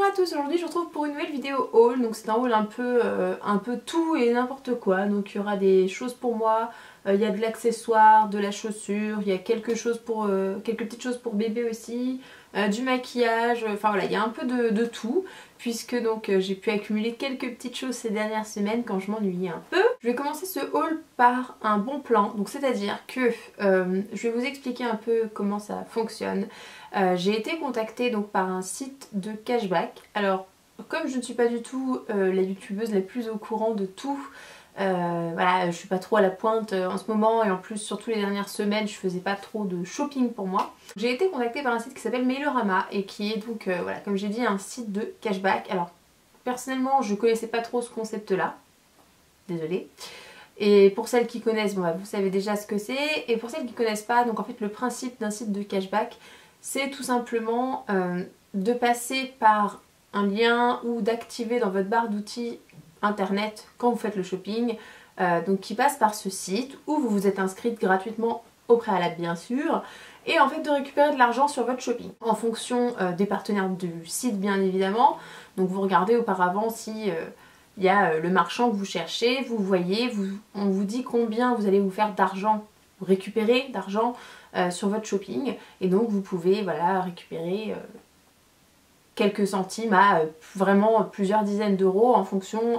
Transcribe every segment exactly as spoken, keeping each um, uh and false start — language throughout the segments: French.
Bonjour à tous, aujourd'hui je vous retrouve pour une nouvelle vidéo haul. Donc c'est un haul un peu, euh, un peu tout et n'importe quoi. Donc il y aura des choses pour moi, euh, il y a de l'accessoire, de la chaussure, il y a quelque chose pour, euh, quelques petites choses pour bébé aussi, euh, du maquillage, enfin voilà, il y a un peu de, de tout. Puisque donc euh, j'ai pu accumuler quelques petites choses ces dernières semaines quand je m'ennuyais un peu. Je vais commencer ce haul par un bon plan, donc c'est à dire que euh, je vais vous expliquer un peu comment ça fonctionne. Euh, j'ai été contactée donc par un site de cashback. Alors comme je ne suis pas du tout euh, la youtubeuse la plus au courant de tout, euh, voilà, je suis pas trop à la pointe euh, en ce moment et en plus surtout les dernières semaines je faisais pas trop de shopping pour moi. J'ai été contactée par un site qui s'appelle Mailorama et qui est donc euh, voilà, comme j'ai dit, un site de cashback. Alors personnellement je connaissais pas trop ce concept là, désolée. Et pour celles qui connaissent, bon, bah, vous savez déjà ce que c'est. Et pour celles qui connaissent pas, donc en fait le principe d'un site de cashback, c'est tout simplement euh, de passer par un lien ou d'activer dans votre barre d'outils internet quand vous faites le shopping, euh, donc qui passe par ce site où vous vous êtes inscrite gratuitement au préalable bien sûr, et en fait de récupérer de l'argent sur votre shopping en fonction euh, des partenaires du site bien évidemment. Donc vous regardez auparavant si euh, il y a euh, le marchand que vous cherchez, vous voyez, vous, on vous dit combien vous allez vous faire d'argent, récupérer d'argent euh, sur votre shopping, et donc vous pouvez voilà, récupérer euh, quelques centimes à euh, vraiment plusieurs dizaines d'euros en fonction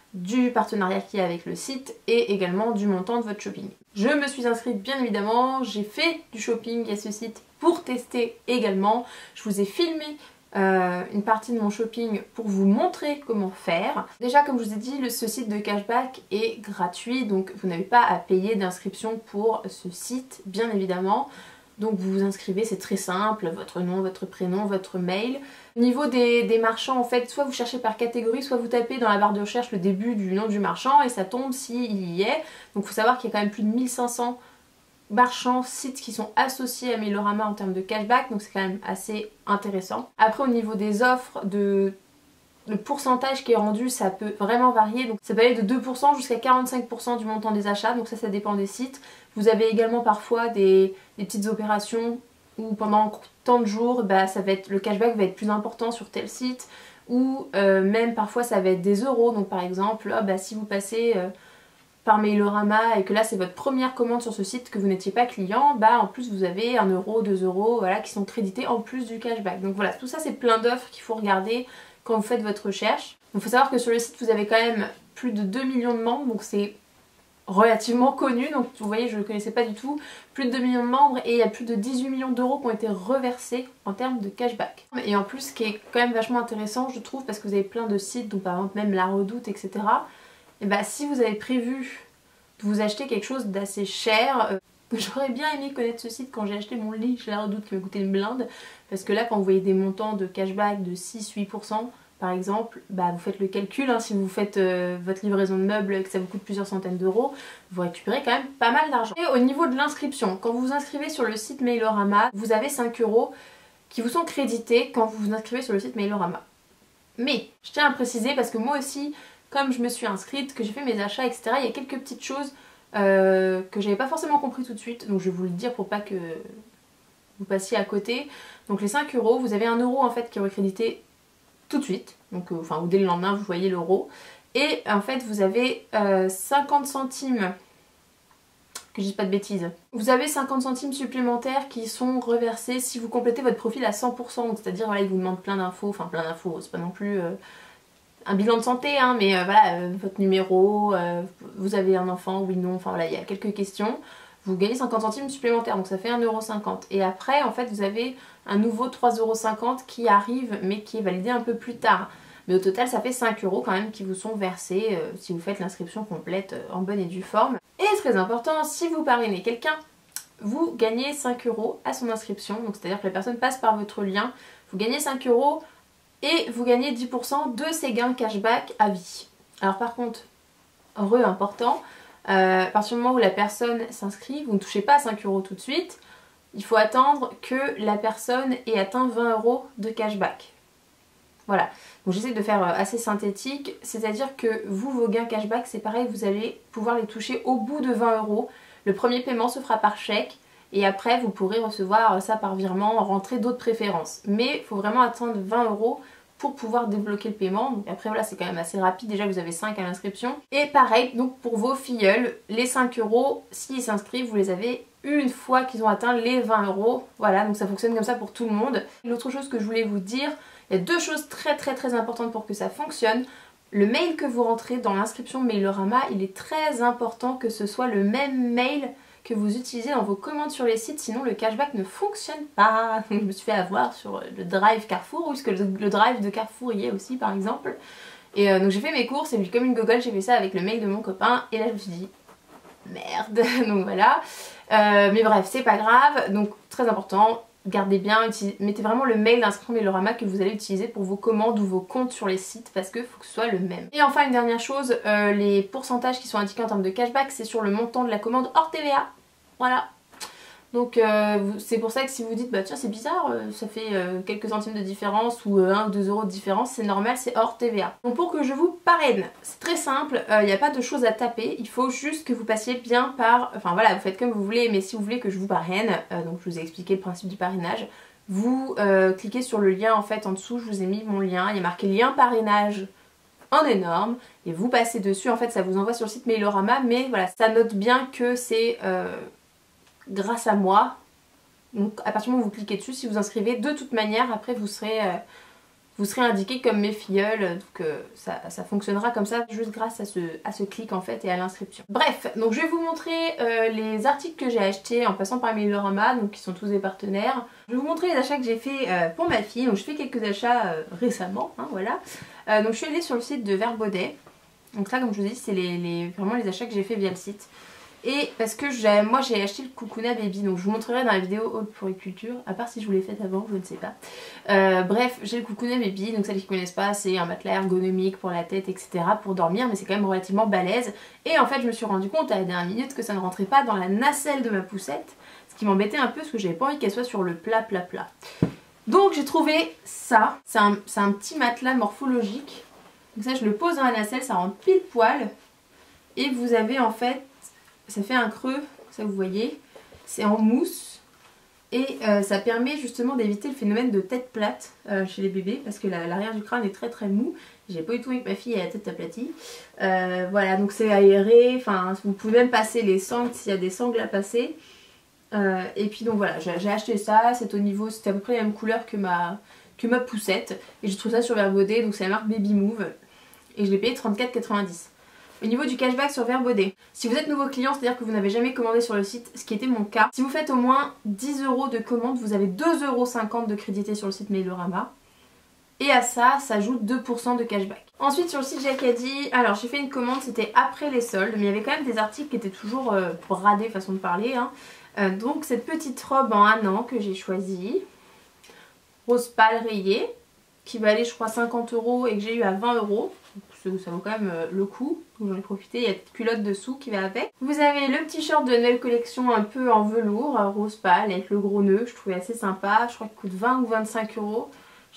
du partenariat qu'il y a avec le site et également du montant de votre shopping. Je me suis inscrite bien évidemment, j'ai fait du shopping à ce site pour tester également. Je vous ai filmé euh, une partie de mon shopping pour vous montrer comment faire. Déjà comme je vous ai dit, le, ce site de cashback est gratuit, donc vous n'avez pas à payer d'inscription pour ce site bien évidemment. Donc vous vous inscrivez, c'est très simple, votre nom, votre prénom, votre mail. Au niveau des, des marchands, en fait, soit vous cherchez par catégorie, soit vous tapez dans la barre de recherche le début du nom du marchand et ça tombe s'il y est. Donc il faut savoir qu'il y a quand même plus de mille cinq cents marchands, sites qui sont associés à Mailorama en termes de cashback, donc c'est quand même assez intéressant. Après au niveau des offres, de... le pourcentage qui est rendu, ça peut vraiment varier, donc ça peut aller de deux pour cent jusqu'à quarante-cinq pour cent du montant des achats, donc ça ça dépend des sites. Vous avez également parfois des, des petites opérations où pendant tant de jours bah, ça va être, le cashback va être plus important sur tel site, ou euh, même parfois ça va être des euros. Donc par exemple oh, bah, si vous passez euh, par Mailorama et que là c'est votre première commande sur ce site, que vous n'étiez pas client, bah en plus vous avez un euro, deux euros voilà, qui sont crédités en plus du cashback. Donc voilà, tout ça c'est plein d'offres qu'il faut regarder quand vous faites votre recherche. Il faut savoir que sur le site vous avez quand même plus de deux millions de membres, donc c'est relativement connu, donc vous voyez je ne le connaissais pas du tout, plus de deux millions de membres et il y a plus de dix-huit millions d'euros qui ont été reversés en termes de cashback. Et en plus ce qui est quand même vachement intéressant je trouve, parce que vous avez plein de sites, donc par exemple même La Redoute et cetera. Et bah si vous avez prévu de vous acheter quelque chose d'assez cher, euh, j'aurais bien aimé connaître ce site quand j'ai acheté mon lit chez La Redoute qui m'a coûté une blinde, parce que là quand vous voyez des montants de cashback de six à huit pour cent par exemple, bah vous faites le calcul, hein, si vous faites euh, votre livraison de meubles et que ça vous coûte plusieurs centaines d'euros, vous récupérez quand même pas mal d'argent. Et au niveau de l'inscription, quand vous vous inscrivez sur le site Mailorama, vous avez cinq euros qui vous sont crédités quand vous vous inscrivez sur le site Mailorama. Mais, je tiens à préciser, parce que moi aussi, comme je me suis inscrite, que j'ai fait mes achats, et cetera, il y a quelques petites choses euh, que j'avais pas forcément compris tout de suite, donc je vais vous le dire pour pas que vous passiez à côté. Donc les cinq euros, vous avez un euro en fait qui est recrédité tout de suite, donc euh, enfin ou dès le lendemain vous voyez l'euro, et en fait vous avez euh, cinquante centimes, que je dise pas de bêtises, vous avez cinquante centimes supplémentaires qui sont reversés si vous complétez votre profil à cent pour cent, c'est à dire voilà, ils vous demandent plein d'infos, enfin plein d'infos, c'est pas non plus euh, un bilan de santé hein, mais euh, voilà, euh, votre numéro, euh, vous avez un enfant, oui non, enfin voilà, il y a quelques questions. Vous gagnez cinquante centimes supplémentaires, donc ça fait un euro cinquante. Et après, en fait, vous avez un nouveau trois euros cinquante qui arrive, mais qui est validé un peu plus tard. Mais au total, ça fait cinq euros quand même qui vous sont versés euh, si vous faites l'inscription complète euh, en bonne et due forme. Et très important, si vous parrainez quelqu'un, vous gagnez cinq euros à son inscription. Donc c'est-à-dire que la personne passe par votre lien, vous gagnez cinq euros et vous gagnez dix pour cent de ces gains cashback à vie. Alors par contre, heureux important, Euh, à partir du moment où la personne s'inscrit, vous ne touchez pas à cinq euros tout de suite, il faut attendre que la personne ait atteint vingt euros de cashback. Voilà, donc j'essaie de faire assez synthétique, c'est-à-dire que vous, vos gains cashback, c'est pareil, vous allez pouvoir les toucher au bout de vingt euros. Le premier paiement se fera par chèque et après vous pourrez recevoir ça par virement, rentrer d'autres préférences. Mais il faut vraiment atteindre vingt euros pour pouvoir débloquer le paiement. Donc après voilà, c'est quand même assez rapide, déjà vous avez cinq à l'inscription. Et pareil, donc pour vos filleuls, les cinq euros, s'ils s'inscrivent, vous les avez une fois qu'ils ont atteint les vingt euros. Voilà, donc ça fonctionne comme ça pour tout le monde. L'autre chose que je voulais vous dire, il y a deux choses très très très importantes pour que ça fonctionne. Le mail que vous rentrez dans l'inscription Mailorama, il est très important que ce soit le même mail que vous utilisez dans vos commandes sur les sites, sinon le cashback ne fonctionne pas. Je me suis fait avoir sur le drive Carrefour, puisque le, le drive de Carrefour y est aussi par exemple. Et euh, donc j'ai fait mes courses et puis comme une gogole j'ai fait ça avec le mail de mon copain et là je me suis dit merde, donc voilà. Euh, mais bref, c'est pas grave, donc très important. Gardez bien, mettez vraiment le mail d'inscription Mailorama que vous allez utiliser pour vos commandes ou vos comptes sur les sites parce que faut que ce soit le même. Et enfin une dernière chose, euh, les pourcentages qui sont indiqués en termes de cashback, c'est sur le montant de la commande hors T V A. Voilà. Donc euh, c'est pour ça que si vous dites bah tiens c'est bizarre, euh, ça fait euh, quelques centimes de différence ou euh, un ou deux euros de différence, c'est normal, c'est hors T V A. Donc pour que je vous parraine, c'est très simple, il euh, n'y a pas de choses à taper, il faut juste que vous passiez bien par, enfin voilà, vous faites comme vous voulez, mais si vous voulez que je vous parraine, euh, donc je vous ai expliqué le principe du parrainage, vous euh, cliquez sur le lien en fait en dessous, je vous ai mis mon lien, il y a marqué lien parrainage en énorme et vous passez dessus, en fait ça vous envoie sur le site Mailorama, mais voilà, ça note bien que c'est euh, grâce à moi. Donc à partir du moment où vous cliquez dessus, si vous inscrivez, de toute manière après vous serez, euh, vous serez indiqué comme mes filleuls, donc euh, ça, ça fonctionnera comme ça juste grâce à ce, à ce clic en fait et à l'inscription. Bref, donc je vais vous montrer euh, les articles que j'ai achetés en passant par Mailorama, donc qui sont tous des partenaires. Je vais vous montrer les achats que j'ai fait euh, pour ma fille, donc je fais quelques achats euh, récemment, hein, voilà. Euh, donc je suis allée sur le site de Verbaudet, donc ça comme je vous dis c'est les, les, vraiment les achats que j'ai fait via le site. Et parce que moi j'ai acheté le Kukuna Baby, donc je vous montrerai dans la vidéo haute puriculture, à part si je vous l'ai faite avant, je ne sais pas. Euh, bref, j'ai le Kukuna Baby, donc celles qui ne connaissent pas, c'est un matelas ergonomique pour la tête, et cetera pour dormir, mais c'est quand même relativement balèze. Et en fait je me suis rendu compte à la dernière minute que ça ne rentrait pas dans la nacelle de ma poussette, ce qui m'embêtait un peu parce que j'avais pas envie qu'elle soit sur le plat plat plat. Donc j'ai trouvé ça, c'est un, un petit matelas morphologique, donc ça je le pose dans la nacelle, ça rentre pile poil, et vous avez en fait... ça fait un creux, ça vous voyez, c'est en mousse et euh, ça permet justement d'éviter le phénomène de tête plate euh, chez les bébés parce que l'arrière du crâne est très très mou. J'ai pas eu tout avec ma fille, elle a la tête aplatie. Euh, voilà, donc c'est aéré, enfin vous pouvez même passer les sangles s'il y a des sangles à passer. Euh, et puis donc voilà, j'ai acheté ça, c'est au niveau, c'était à peu près la même couleur que ma, que ma poussette. Et j'ai trouvé ça sur Verbaudet, donc c'est la marque Baby Move. Et je l'ai payé trente-quatre quatre-vingt-dix. Au niveau du cashback sur Verbaudet, si vous êtes nouveau client, c'est-à-dire que vous n'avez jamais commandé sur le site, ce qui était mon cas, si vous faites au moins dix euros de commande, vous avez deux euros cinquante de crédité sur le site Mailorama. Et à ça, ça ajoute deux pour cent de cashback. Ensuite sur le site Jacadi, alors j'ai fait une commande, c'était après les soldes, mais il y avait quand même des articles qui étaient toujours euh, bradés, façon de parler. Hein. Euh, donc cette petite robe en un an que j'ai choisie, rose pâle rayée, qui valait je crois cinquante euros et que j'ai eu à vingt euros. Ça vaut quand même le coup, j'en ai profité, il y a une culotte dessous qui va avec. Vous avez le petit short de la nouvelle collection un peu en velours, rose pâle avec le gros nœud, je trouvais assez sympa, je crois qu'il coûte vingt ou vingt-cinq euros,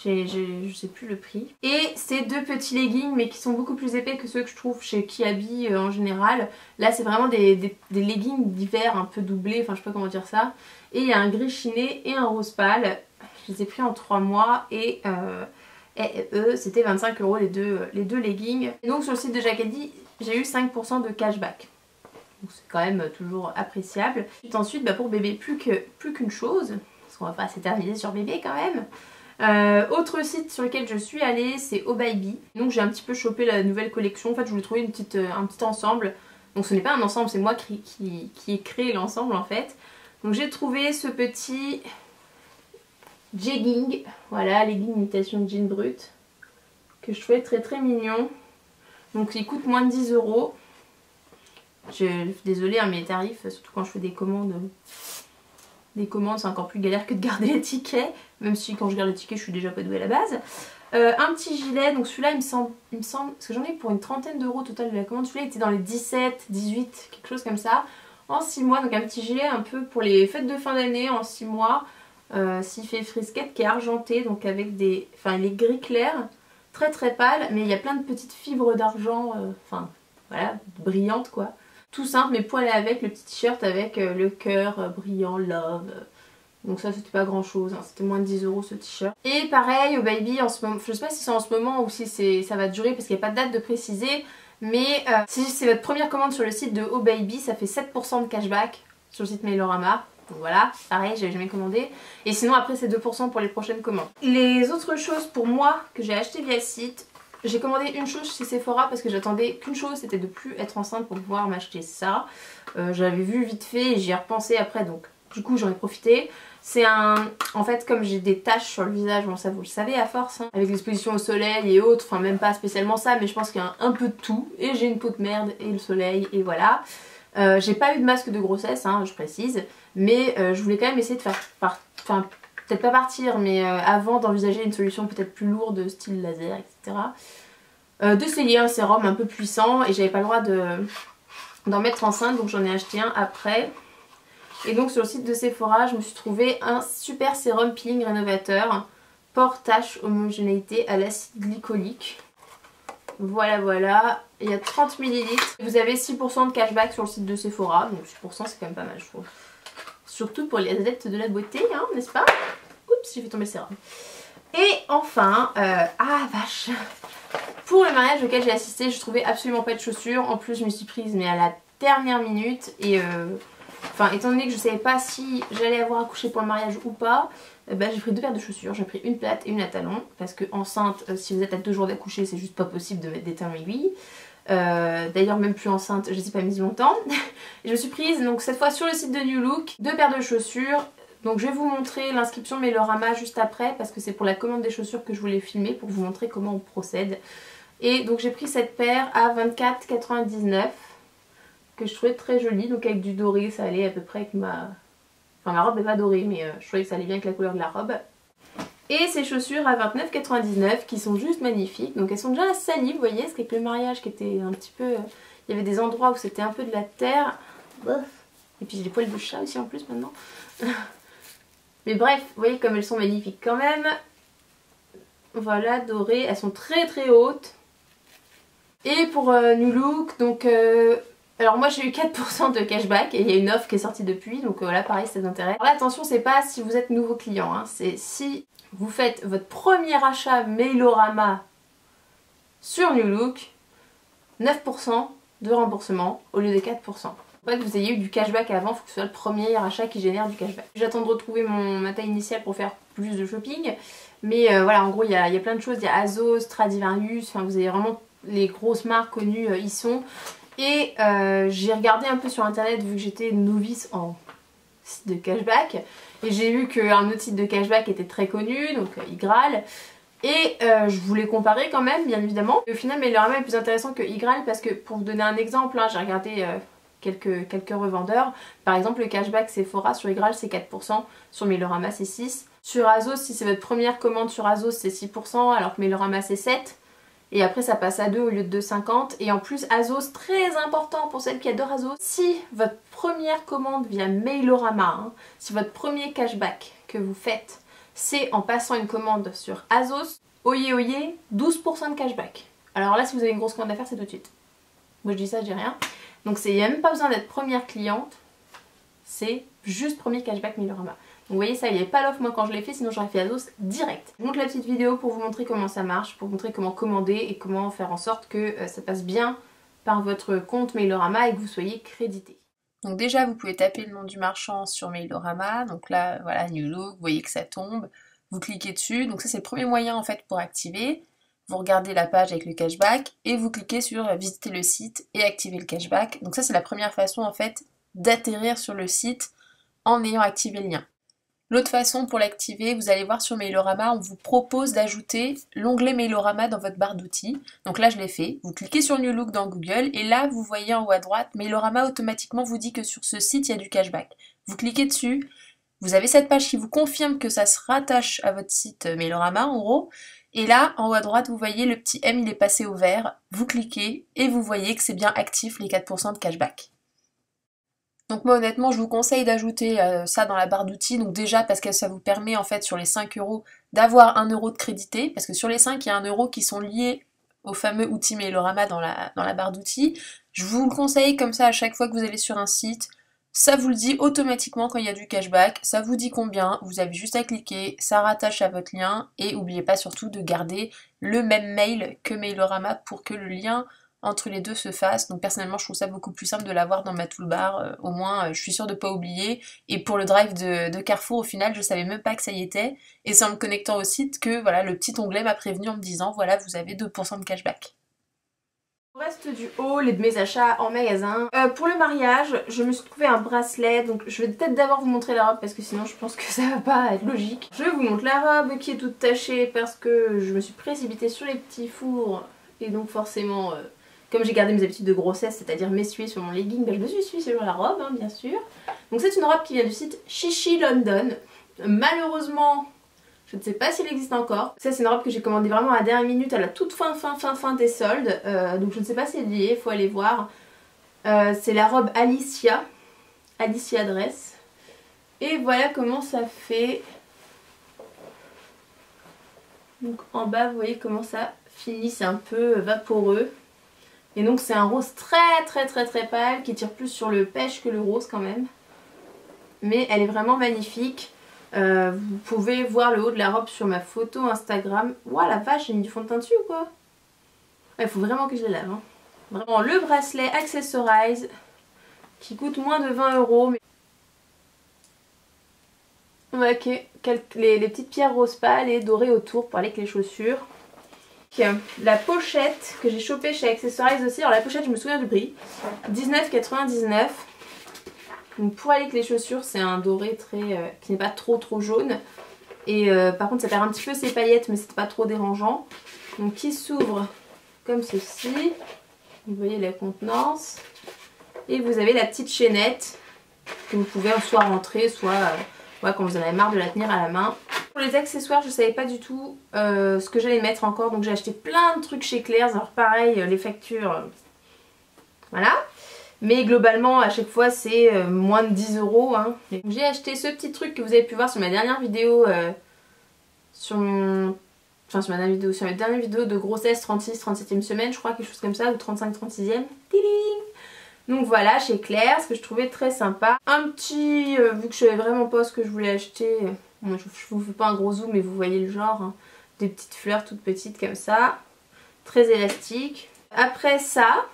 je sais plus le prix. Et ces deux petits leggings mais qui sont beaucoup plus épais que ceux que je trouve chez Kiabi euh, en général. Là c'est vraiment des, des, des leggings d'hiver un peu doublés, enfin je sais pas comment dire ça. Et il y a un gris chiné et un rose pâle, je les ai pris en trois mois et... Euh, et eux c'était vingt-cinq euros les deux, les deux leggings. Et donc sur le site de Jacadi j'ai eu cinq pour cent de cashback. Donc c'est quand même toujours appréciable. Et ensuite bah pour bébé plus que plus qu'une chose, parce qu'on va pas s'éterniser sur bébé quand même. Euh, autre site sur lequel je suis allée c'est Oh Baby. Donc j'ai un petit peu chopé la nouvelle collection. En fait je voulais trouver une petite, un petit ensemble. Donc ce n'est pas un ensemble, c'est moi qui, qui, qui ai créé l'ensemble en fait. Donc j'ai trouvé ce petit... jegging, voilà, legging imitation de jean brut, que je trouvais très très mignon. Donc il coûte moins de dix euros. Je, désolée hein, mes tarifs, surtout quand je fais des commandes, des commandes c'est encore plus galère que de garder les tickets, même si quand je garde les tickets je suis déjà pas douée à la base. Euh, un petit gilet, donc celui-là il me semble, il me semble, parce que j'en ai pour une trentaine d'euros au total de la commande, celui-là était dans les dix-sept, dix-huit, quelque chose comme ça, en six mois, donc un petit gilet un peu pour les fêtes de fin d'année en six mois. Euh, s'il fait frisquette qui est argenté, donc avec des... Enfin il est gris clair, très très pâle, mais il y a plein de petites fibres d'argent, euh, enfin voilà, brillantes quoi. Tout simple, mais pour aller avec le petit t-shirt avec euh, le cœur euh, brillant, love, euh, Donc ça c'était pas grand chose, hein. C'était moins de dix euros ce t-shirt. Et pareil au Baby en ce moment, je sais pas si c'est en ce moment ou si ça va durer parce qu'il n'y a pas de date de préciser. Mais euh, si c'est votre première commande sur le site de Oh Baby, ça fait sept pour cent de cashback sur le site Mailorama. Donc voilà, pareil, j'avais jamais commandé. Et sinon après c'est deux pour cent pour les prochaines commandes. Les autres choses pour moi que j'ai acheté via le site, j'ai commandé une chose chez Sephora parce que j'attendais qu'une chose, c'était de plus être enceinte pour pouvoir m'acheter ça. Euh, J'avais vu vite fait et j'y ai repensé après, donc du coup j'en ai profité. C'est un... En fait comme j'ai des taches sur le visage, bon ça vous le savez à force, hein, avec l'exposition au soleil et autres, enfin même pas spécialement ça, mais je pense qu'il y a un, un peu de tout. Et j'ai une peau de merde et le soleil et voilà. Euh, j'ai pas eu de masque de grossesse, hein, je précise, mais euh, je voulais quand même essayer de faire... Par... Enfin, peut-être pas partir, mais euh, avant d'envisager une solution peut-être plus lourde, style laser, et cetera. Euh, d'essayer un sérum un peu puissant, et j'avais pas le droit de d'en mettre enceinte, donc j'en ai acheté un après. Et donc sur le site de Sephora, je me suis trouvé un super sérum peeling rénovateur, pore tache homogénéité à l'acide glycolique. Voilà voilà, il y a trente millilitres. Vous avez six pour cent de cashback sur le site de Sephora, donc six pour cent c'est quand même pas mal je trouve. Surtout pour les adeptes de la beauté, hein, n'est-ce pas? Oups, j'ai fait tomber le sérum. Et enfin, euh, ah vache, pour le mariage auquel j'ai assisté, je trouvais absolument pas de chaussures. En plus, je me suis prise mais à la dernière minute. Et euh, enfin, étant donné que je savais pas si j'allais avoir accouché pour le mariage ou pas, euh, bah, j'ai pris deux paires de chaussures. J'ai pris une plate et une à talons. Parce que enceinte, euh, si vous êtes à deux jours d'accoucher, c'est juste pas possible de mettre des talons aiguilles. Euh, D'ailleurs même plus enceinte, je les ai pas mises longtemps. Et je me suis prise donc cette fois sur le site de New Look, deux paires de chaussures. Donc je vais vous montrer l'inscription Mailorama juste après parce que c'est pour la commande des chaussures que je voulais filmer pour vous montrer comment on procède. Et donc j'ai pris cette paire à vingt-quatre quatre-vingt-dix-neuf que je trouvais très jolie, donc avec du doré, ça allait à peu près avec ma... Enfin ma robe n'est pas dorée mais euh, je trouvais que ça allait bien avec la couleur de la robe. Et ces chaussures à vingt-neuf quatre-vingt-dix-neuf qui sont juste magnifiques. Donc elles sont déjà salies, vous voyez, parce qu'avec le mariage qui était un petit peu... Il y avait des endroits où c'était un peu de la terre. Et puis j'ai des poils de chat aussi en plus maintenant. Mais bref, vous voyez comme elles sont magnifiques quand même. Voilà, dorées, elles sont très très hautes. Et pour euh, New Look, donc... Euh, alors moi j'ai eu quatre pour cent de cashback et il y a une offre qui est sortie depuis, donc euh, voilà pareil ça vous intéresse. Alors là attention, c'est pas si vous êtes nouveau client, hein, c'est si vous faites votre premier achat Mailorama sur New Look, neuf pour cent de remboursement au lieu de quatre pour cent. Faut pas que vous ayez eu du cashback avant, il faut que ce soit le premier achat qui génère du cashback. J'attends de retrouver mon, ma taille initiale pour faire plus de shopping, mais euh, voilà en gros il y a, y a plein de choses, il y a Azos, Stradivarius, enfin vous avez vraiment les grosses marques connues euh, y sont. Et euh, j'ai regardé un peu sur internet vu que j'étais novice en site de cashback. Et j'ai vu qu'un autre site de cashback était très connu, donc euh, Igral. Et euh, je voulais comparer quand même, bien évidemment. Et au final, Mailorama est plus intéressant que Igral parce que pour vous donner un exemple, hein, j'ai regardé euh, quelques, quelques revendeurs. Par exemple, le cashback Sephora sur Igral c'est quatre pour cent, sur Mailorama c'est six pour cent. Sur Azos, si c'est votre première commande sur Azos c'est six pour cent alors que Mailorama c'est sept pour cent. Et après ça passe à deux au lieu de deux virgule cinquante. Et en plus Azos, très important pour celles qui adorent Azos, si votre première commande via Mailorama, hein, si votre premier cashback que vous faites c'est en passant une commande sur Azos, oyez oyez, douze pour cent de cashback. Alors là si vous avez une grosse commande à faire c'est tout de suite. Moi je dis ça, je dis rien. Donc il n'y a même pas besoin d'être première cliente, c'est juste premier cashback Mailorama. Donc vous voyez ça, il n'y avait pas l'offre moi quand je l'ai fait, sinon j'aurais fait Azos direct. Je vous montre la petite vidéo pour vous montrer comment ça marche, pour vous montrer comment commander et comment faire en sorte que euh, ça passe bien par votre compte Mailorama et que vous soyez crédité. Donc déjà vous pouvez taper le nom du marchand sur Mailorama, donc là voilà New Look, vous voyez que ça tombe, vous cliquez dessus, donc ça c'est le premier moyen en fait pour activer. Vous regardez la page avec le cashback et vous cliquez sur visiter le site et activer le cashback. Donc ça c'est la première façon en fait d'atterrir sur le site en ayant activé le lien. L'autre façon pour l'activer, vous allez voir sur Mailorama, on vous propose d'ajouter l'onglet Mailorama dans votre barre d'outils. Donc là je l'ai fait, vous cliquez sur New Look dans Google et là vous voyez en haut à droite, Mailorama automatiquement vous dit que sur ce site il y a du cashback. Vous cliquez dessus, vous avez cette page qui vous confirme que ça se rattache à votre site Mailorama en gros. Et là en haut à droite vous voyez le petit M il est passé au vert, vous cliquez et vous voyez que c'est bien actif les quatre pour cent de cashback. Donc moi honnêtement je vous conseille d'ajouter euh, ça dans la barre d'outils, donc déjà parce que ça vous permet en fait sur les cinq euros d'avoir un euro de crédité, parce que sur les cinq il y a un euro qui sont liés au fameux outil Mailorama dans la, dans la barre d'outils. Je vous le conseille comme ça à chaque fois que vous allez sur un site, Ça vous le dit automatiquement quand il y a du cashback, ça vous dit combien, vous avez juste à cliquer, ça rattache à votre lien et n'oubliez pas surtout de garder le même mail que Mailorama pour que le lien entre les deux se fasse. Donc personnellement je trouve ça beaucoup plus simple de l'avoir dans ma toolbar, euh, au moins euh, je suis sûre de ne pas oublier. Et pour le drive de, de Carrefour au final je savais même pas que ça y était et c'est en me connectant au site que voilà le petit onglet m'a prévenu en me disant voilà vous avez deux pour cent de cashback. Au reste du haul et de mes achats en magasin, euh, pour le mariage je me suis trouvé un bracelet, donc je vais peut-être d'abord vous montrer la robe parce que sinon je pense que ça va pas être logique. Je vous montre la robe qui est toute tachée parce que je me suis précipitée sur les petits fours et donc forcément... Euh, Comme j'ai gardé mes habitudes de grossesse, c'est-à-dire m'essuyer sur mon legging, ben je me suis essuyée sur la robe, hein, bien sûr. Donc c'est une robe qui vient du site Chichi London. Malheureusement, je ne sais pas s'il existe encore. Ça c'est une robe que j'ai commandée vraiment à la dernière minute, à la toute fin fin fin fin des soldes. Euh, donc je ne sais pas si elle y est, il faut aller voir. Euh, c'est la robe Alicia, Alicia Dress. Et voilà comment ça fait. Donc en bas vous voyez comment ça finit, c'est un peu vaporeux. Et donc c'est un rose très très très très pâle qui tire plus sur le pêche que le rose quand même. Mais elle est vraiment magnifique. Euh, vous pouvez voir le haut de la robe sur ma photo Instagram. Ouah la vache, j'ai mis du fond de teint dessus ou quoi? Il faut vraiment que je la lave. Hein. Vraiment le bracelet Accessorize qui coûte moins de vingt euros. Mais... Ok, les, les petites pierres rose pâle et dorées autour pour aller avec les chaussures. La pochette que j'ai chopée chez Accessorize aussi. Alors la pochette je me souviens du prix, dix-neuf quatre-vingt-dix-neuf. Donc pour aller avec les chaussures c'est un doré très euh, qui n'est pas trop trop jaune. Et euh, par contre ça perd un petit peu ses paillettes mais c'est pas trop dérangeant. Donc qui s'ouvre comme ceci. Vous voyez la contenance. Et vous avez la petite chaînette que vous pouvez soit rentrer soit euh, ouais, quand vous en avez marre de la tenir à la main. Pour les accessoires je savais pas du tout euh, ce que j'allais mettre encore, donc j'ai acheté plein de trucs chez Claire's. Alors pareil les factures euh, voilà, mais globalement à chaque fois c'est euh, moins de dix euros hein. J'ai acheté ce petit truc que vous avez pu voir sur ma dernière vidéo euh, sur mon... enfin sur ma dernière vidéo, sur ma dernière vidéo de grossesse trente-six trente-septième semaine je crois, quelque chose comme ça, ou trente-cinq trente-sixième. Donc voilà, chez Claire's, que je trouvais très sympa. Un petit, euh, vu que je savais vraiment pas ce que je voulais acheter, euh, bon, je, je vous fais pas un gros zoom mais vous voyez le genre, hein, des petites fleurs toutes petites comme ça, très élastique. Après ça,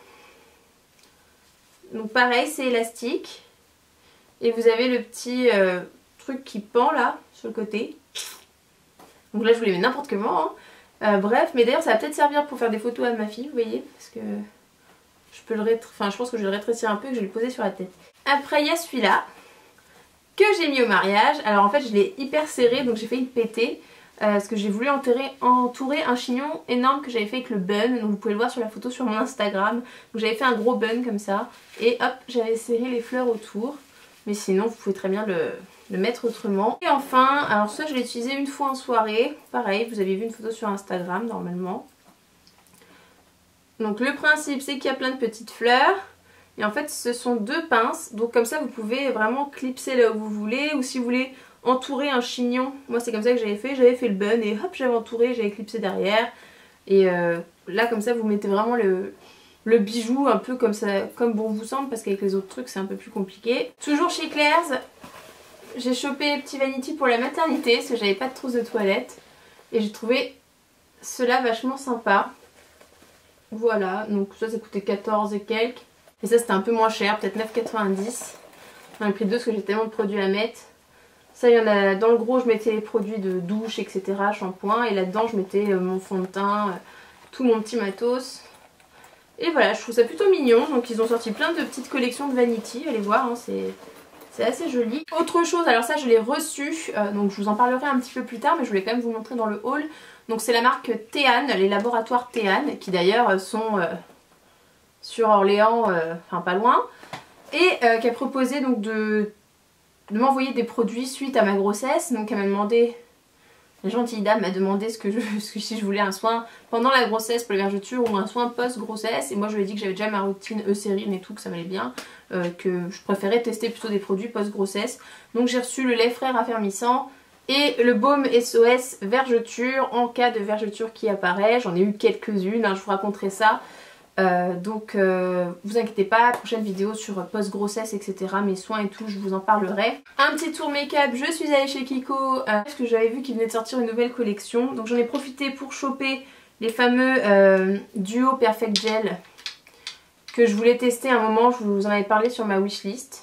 donc pareil c'est élastique, et vous avez le petit euh, truc qui pend là, sur le côté. Donc là je vous les mets n'importe comment, hein. euh, bref, mais d'ailleurs ça va peut-être servir pour faire des photos à ma fille, vous voyez, parce que... Je peux le rétrécir, enfin je pense que je vais le rétrécir un peu et que je vais le poser sur la tête. Après il y a celui-là que j'ai mis au mariage. Alors en fait je l'ai hyper serré donc j'ai failli le péter. Euh, parce que j'ai voulu entourer, entourer un chignon énorme que j'avais fait avec le bun. Donc vous pouvez le voir sur la photo sur mon Instagram. Donc j'avais fait un gros bun comme ça. Et hop j'avais serré les fleurs autour. Mais sinon vous pouvez très bien le, le mettre autrement. Et enfin, alors ça je l'ai utilisé une fois en soirée. Pareil, vous avez vu une photo sur Instagram normalement. Donc le principe c'est qu'il y a plein de petites fleurs et en fait ce sont deux pinces, donc comme ça vous pouvez vraiment clipser là où vous voulez, ou si vous voulez entourer un chignon, moi c'est comme ça que j'avais fait, j'avais fait le bun et hop j'avais entouré, j'avais clipsé derrière et euh, là comme ça vous mettez vraiment le, le bijou un peu comme ça, comme bon vous semble, parce qu'avec les autres trucs c'est un peu plus compliqué. Toujours chez Claire's, j'ai chopé les petits vanity pour la maternité parce que j'avais pas de trousse de toilette et j'ai trouvé cela vachement sympa. Voilà, donc ça ça coûtait quatorze et quelques. Et ça c'était un peu moins cher, peut-être neuf quatre-vingt-dix. Dans le prix de deux parce que j'ai tellement de produits à mettre. Ça il y en a, dans le gros je mettais les produits de douche, et cetera, shampoing. Et là-dedans je mettais mon fond de teint, tout mon petit matos. Et voilà, je trouve ça plutôt mignon. Donc ils ont sorti plein de petites collections de vanity, allez voir, hein, c'est assez joli. Autre chose, alors ça je l'ai reçu, euh, donc je vous en parlerai un petit peu plus tard, mais je voulais quand même vous montrer dans le haul. Donc c'est la marque Théane, les laboratoires Théane, qui d'ailleurs sont euh, sur Orléans, euh, enfin pas loin, et euh, qui a proposé donc de, de m'envoyer des produits suite à ma grossesse. Donc elle m'a demandé, la gentille dame m'a demandé ce que je, ce que, si je voulais un soin pendant la grossesse pour les vergetures ou un soin post-grossesse, et moi je lui ai dit que j'avais déjà ma routine Eucérine et tout, que ça m'allait bien, euh, que je préférais tester plutôt des produits post-grossesse. Donc j'ai reçu le lait frais raffermissant et le baume S O S vergeture en cas de vergeture qui apparaît. J'en ai eu quelques-unes, hein, je vous raconterai ça. Euh, donc euh, vous inquiétez pas, prochaine vidéo sur post-grossesse, et cetera. Mes soins et tout, je vous en parlerai. Un petit tour make-up, je suis allée chez Kiko euh, parce que j'avais vu qu'il venait de sortir une nouvelle collection. Donc j'en ai profité pour choper les fameux euh, Duo Perfect Gel que je voulais tester à un moment, je vous en avais parlé sur ma wishlist.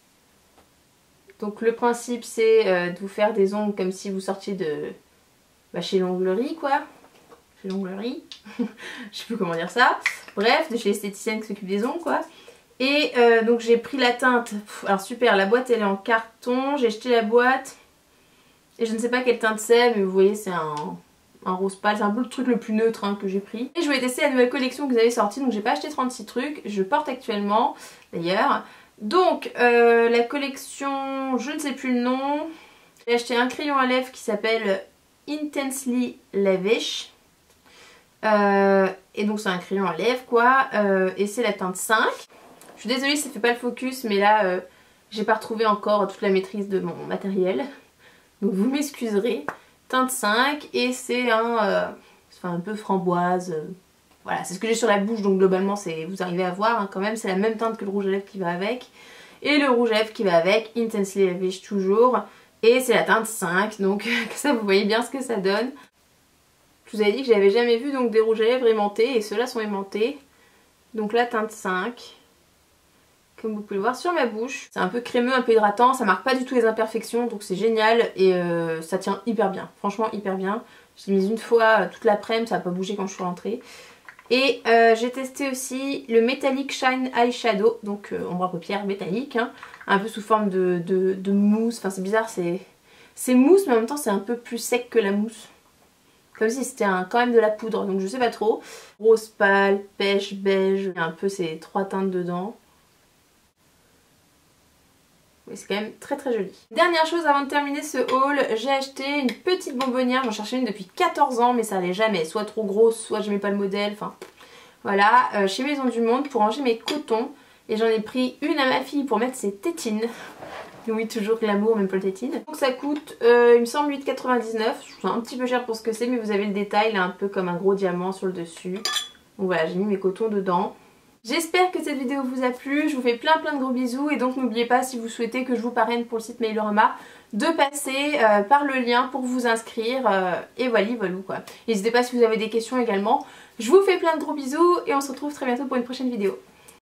Donc le principe c'est euh, de vous faire des ongles comme si vous sortiez de bah, chez l'onglerie quoi. Chez l'onglerie, je sais plus comment dire ça. Bref, de chez l'esthéticienne qui s'occupe des ongles quoi. Et euh, donc j'ai pris la teinte, Pff, alors super, la boîte elle est en carton, j'ai jeté la boîte. Et je ne sais pas quelle teinte c'est, mais vous voyez c'est un, un rose pâle, c'est un peu le truc le plus neutre hein, que j'ai pris. Et je voulais tester la nouvelle collection que vous avez sortie, donc j'ai pas acheté trente-six trucs, je porte actuellement d'ailleurs. Donc euh, la collection, je ne sais plus le nom, j'ai acheté un crayon à lèvres qui s'appelle Intensely Lavish. Euh, et donc c'est un crayon à lèvres quoi, euh, et c'est la teinte cinq. Je suis désolée si ça fait pas le focus, mais là euh, j'ai pas retrouvé encore toute la maîtrise de mon matériel, donc vous m'excuserez. Teinte cinq et c'est un, euh, enfin, un peu framboise, euh, voilà c'est ce que j'ai sur la bouche, donc globalement c'est, vous arrivez à voir hein, quand même, c'est la même teinte que le rouge à lèvres qui va avec, et le rouge à lèvres qui va avec, Intensely Lavish toujours, et c'est la teinte cinq, donc ça vous voyez bien ce que ça donne. Je vous avais dit que j'avais jamais vu donc des rouges à lèvres aimantés et ceux-là sont aimantés. Donc la teinte cinq, comme vous pouvez le voir sur ma bouche. C'est un peu crémeux, un peu hydratant, ça marque pas du tout les imperfections donc c'est génial et euh, ça tient hyper bien, franchement hyper bien. Je l'ai mise une fois euh, toute l'après-midi, ça n'a pas bougé quand je suis rentrée. Et euh, j'ai testé aussi le Metallic Shine Eyeshadow, donc euh, ombre à paupières métallique, hein, un peu sous forme de, de, de mousse, enfin c'est bizarre, c'est mousse mais en même temps c'est un peu plus sec que la mousse. Comme si c'était quand même de la poudre, donc je sais pas trop. Rose pâle, pêche, beige, il y a un peu ces trois teintes dedans. Oui, c'est quand même très très joli. Dernière chose avant de terminer ce haul, j'ai acheté une petite bonbonnière. J'en cherchais une depuis quatorze ans, mais ça allait jamais. Soit trop grosse, soit j'aimais pas le modèle, enfin voilà. Euh, chez Maison du Monde pour ranger mes cotons. Et j'en ai pris une à ma fille pour mettre ses tétines. Oui, toujours glamour, même pour le tétine. Donc ça coûte, euh, il me semble, huit quatre-vingt-dix-neuf. C'est un petit peu cher pour ce que c'est, mais vous avez le détail, là, un peu comme un gros diamant sur le dessus. Donc voilà, j'ai mis mes cotons dedans. J'espère que cette vidéo vous a plu. Je vous fais plein plein de gros bisous. Et donc n'oubliez pas, si vous souhaitez que je vous parraine pour le site Mailorama, de passer euh, par le lien pour vous inscrire. Euh, et voilà, voilà quoi. N'hésitez pas si vous avez des questions également. Je vous fais plein de gros bisous et on se retrouve très bientôt pour une prochaine vidéo.